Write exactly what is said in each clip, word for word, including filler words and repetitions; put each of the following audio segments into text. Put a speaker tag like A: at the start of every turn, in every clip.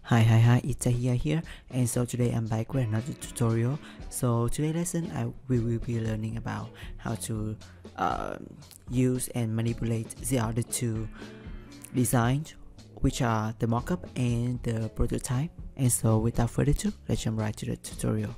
A: Hi, hi, hi, it's Ahia here, and so today I'm back with another tutorial. So today's lesson, I we will be learning about how to um, use and manipulate the other two designs, which are the mockup and the prototype. And so without further ado, let's jump right to the tutorial.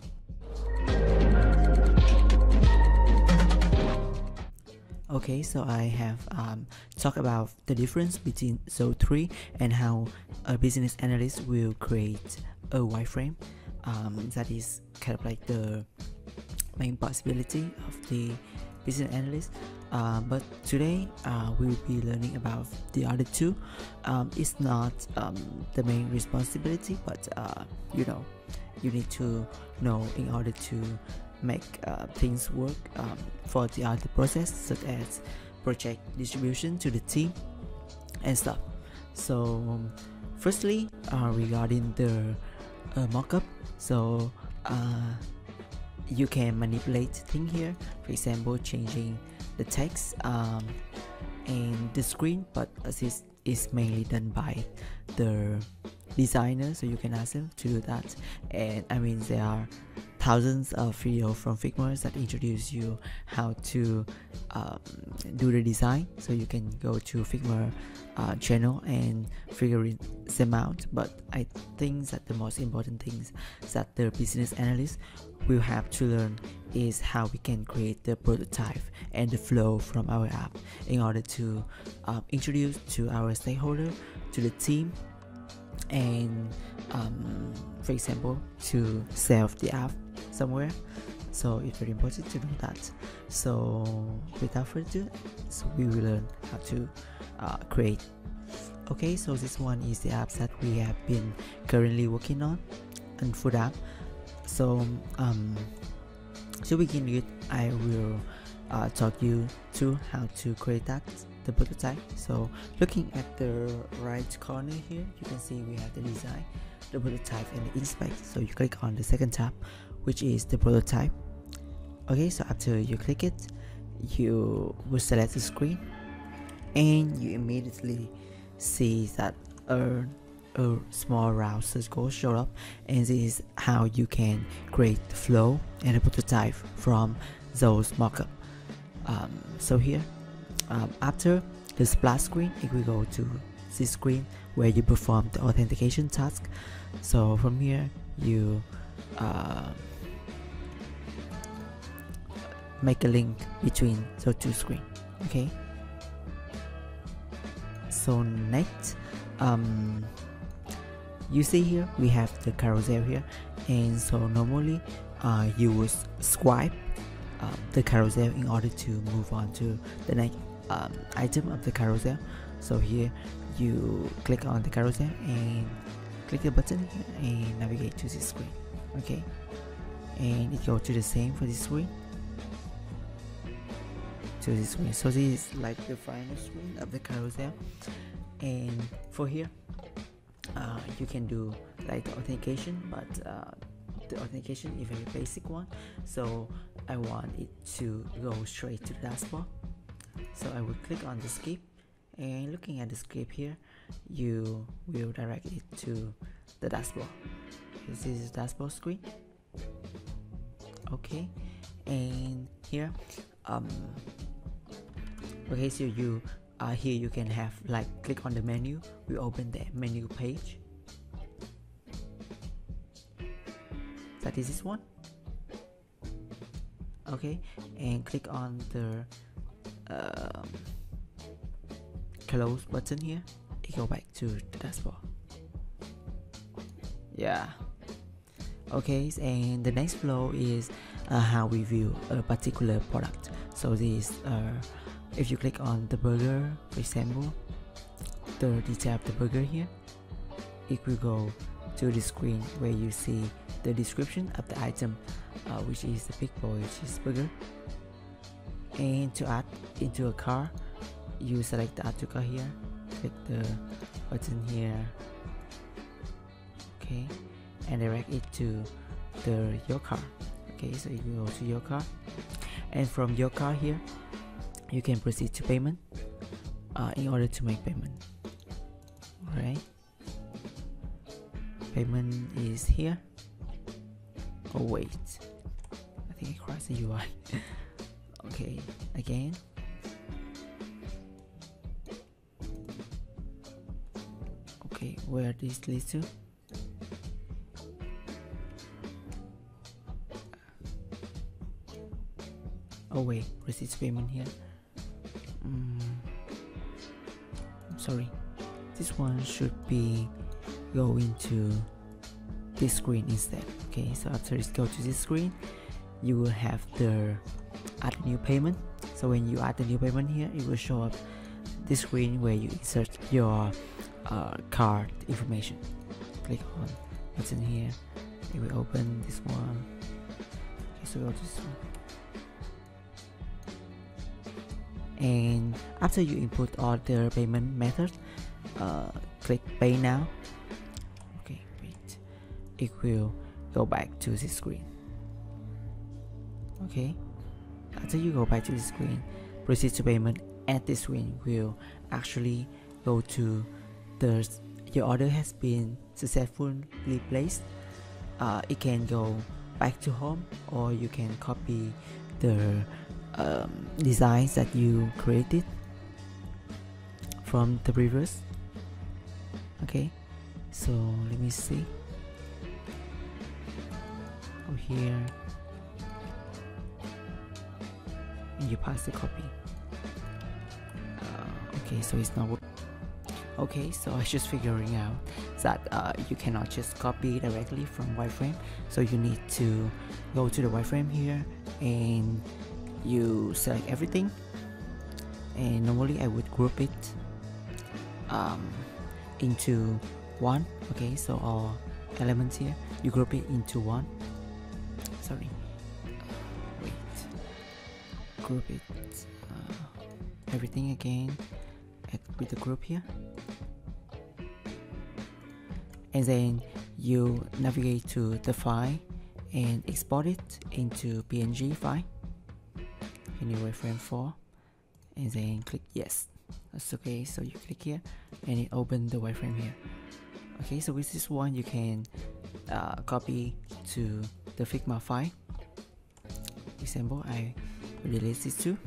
A: Okay, so I have um, talked about the difference between those three and how a business analyst will create a wireframe. Um, that is kind of like the main possibility of the business analyst. Uh, but today uh, we will be learning about the other two. Um, it's not um, the main responsibility, but uh, you know, you need to know in order to make uh, things work um, for the other process, such as project distribution to the team and stuff. So um, firstly, uh, regarding the uh, mockup, so uh, you can manipulate things here, for example changing the text um, and the screen, but this is mainly done by the designer, so you can ask them to do that. And I mean, there are thousands of videos from Figma that introduce you how to um, do the design, so you can go to Figma uh, channel and figure them out. But I think that the most important things that the business analyst will have to learn is how we can create the prototype and the flow from our app in order to um, introduce to our stakeholder, to the team, and um, for example to sell the app somewhere. So it's very important to know that. So without further ado, so we will learn how to uh, create. Okay, so this one is the apps that we have been currently working on and food app. So um, to begin with, I will uh, talk you through how to create that, the prototype. So looking at the right corner here, you can see we have the design, the prototype, and the inspect. So you click on the second tab, which is the prototype. Okay, so after you click it, you will select the screen, and you immediately see that a, a small round circle show up, and this is how you can create the flow and the prototype from those mockup. Um, so here, um, after the splash screen, it will go to this screen where you perform the authentication task. So from here, you uh, make a link between those two screens. Okay. So next, um, you see here we have the carousel here, and so normally uh, you would swipe uh, the carousel in order to move on to the next um, item of the carousel. So here you click on the carousel and click the button here and navigate to this screen. Okay, and it goes to the same for this screen, to this screen. So this is like the final screen of the carousel. And for here, uh, you can do like the authentication, but uh, the authentication is a very basic one, so I want it to go straight to the dashboard. So I will click on the skip, and looking at the skip here, you will direct it to the dashboard. This is the dashboard screen. Okay, and here um okay, so you uh, here you can have like click on the menu, we open the menu page, that is this one. Okay, and click on the um, close button here, it go back to the dashboard. Yeah. Okay, and the next flow is uh, how we view a particular product. So this uh, if you click on the burger, for example, the detail of the burger here, it will go to the screen where you see the description of the item, uh, which is the big boy cheeseburger. And to add into a car, you select the add to car here, click the button here, okay, and direct it to the your car. Okay, so you go to your car, and from your car here you can proceed to payment uh, in order to make payment. Alright, payment is here. Oh wait, I think I crashed the U I. Okay, again. Okay, where this leads to? Oh wait, receipt payment here. Mm, sorry, this one should be going to this screen instead. Okay, so after it go to this screen, you will have the add new payment. So when you add the new payment here, it will show up this screen where you insert your uh, card information. Click on button here, it will open this one. Okay, so go to this one. And after you input all the payment methods, uh, click pay now. Okay, wait, it will go back to this screen. Okay, after you go back to this screen, proceed to payment at this screen will actually go to the your order has been successfully placed. Uh, it can go back to home, or you can copy the um, designs that you created from the previous. Okay, so let me see over here, and you pass the copy. Uh, okay, so it's not working. Okay, so I was just figuring out that uh, you cannot just copy directly from wireframe, so you need to go to the wireframe here and you select everything, and normally I would group it um, into one. Okay, so all elements here you group it into one. Sorry, wait, group it uh, everything again with the group here, and then you navigate to the file and export it into P N G file. New wireframe four, and then click yes. That's okay, so you click here and it opens the wireframe here. Okay, so with this one you can uh, copy to the Figma file. Example, I will delete this too.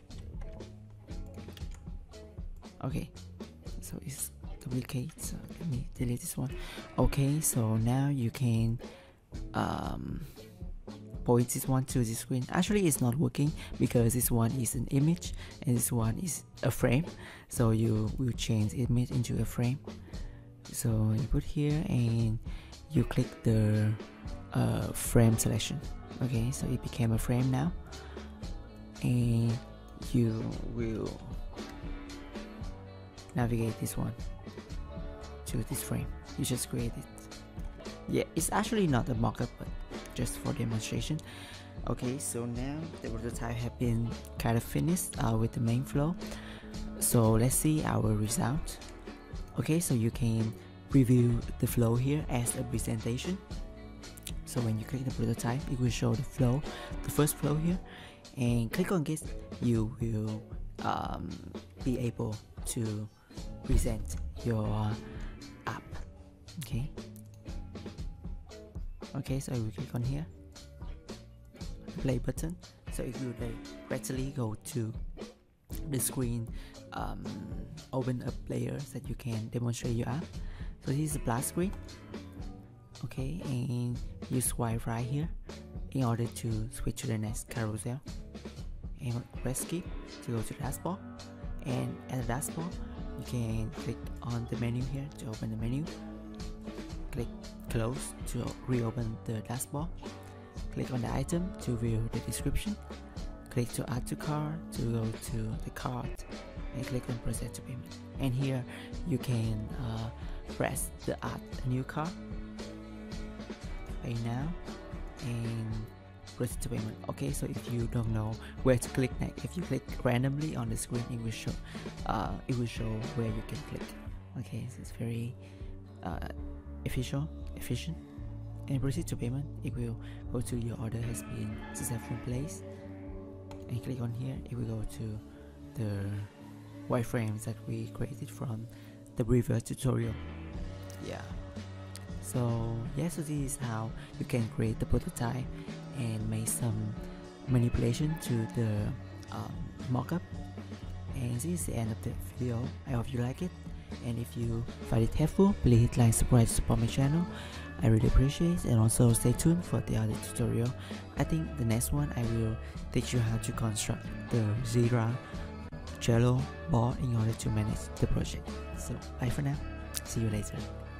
A: Okay, so it's duplicate, so let me delete this one. Okay, so now you can um, point this one to the screen. Actually it's not working because this one is an image and this one is a frame, so you will change image into a frame. So you put here and you click the uh, frame selection. Okay, so it became a frame now, and you will navigate this one to this frame. You just create it. Yeah, it's actually not a mockup, but just for demonstration. Okay, so now the prototype have been kind of finished uh, with the main flow. So let's see our result. Okay, so you can preview the flow here as a presentation. So when you click the prototype, it will show the flow, the first flow here, and click on this, you will um, be able to present your app. Okay. Okay, so I will click on here, play button, so it will directly go to the screen, um, open up layers that you can demonstrate your app. So this is a black screen. Okay, and you swipe right here in order to switch to the next carousel, and press skip to go to the dashboard, and at the dashboard you can click on the menu here to open the menu, click close to reopen the dashboard, click on the item to view the description, click to add to cart to go to the cart, and click on process to payment. And here you can uh, press the add a new cart, pay now, and proceed to payment. Okay, so if you don't know where to click next, if you click randomly on the screen, it will show uh, it will show where you can click. Okay, so it's very uh, efficient efficient and proceed to payment. It will go to your order has been successfully placed, and click on here, it will go to the wireframes that we created from the previous tutorial. Yeah, So yes, so this is how you can create the prototype and make some manipulation to the um, mockup. And this is the end of the video. I hope you like it, and if you find it helpful, please hit like, subscribe, support my channel. I really appreciate it, and also stay tuned for the other tutorial. I think the next one I will teach you how to construct the Jira Trello board in order to manage the project. So bye for now, see you later.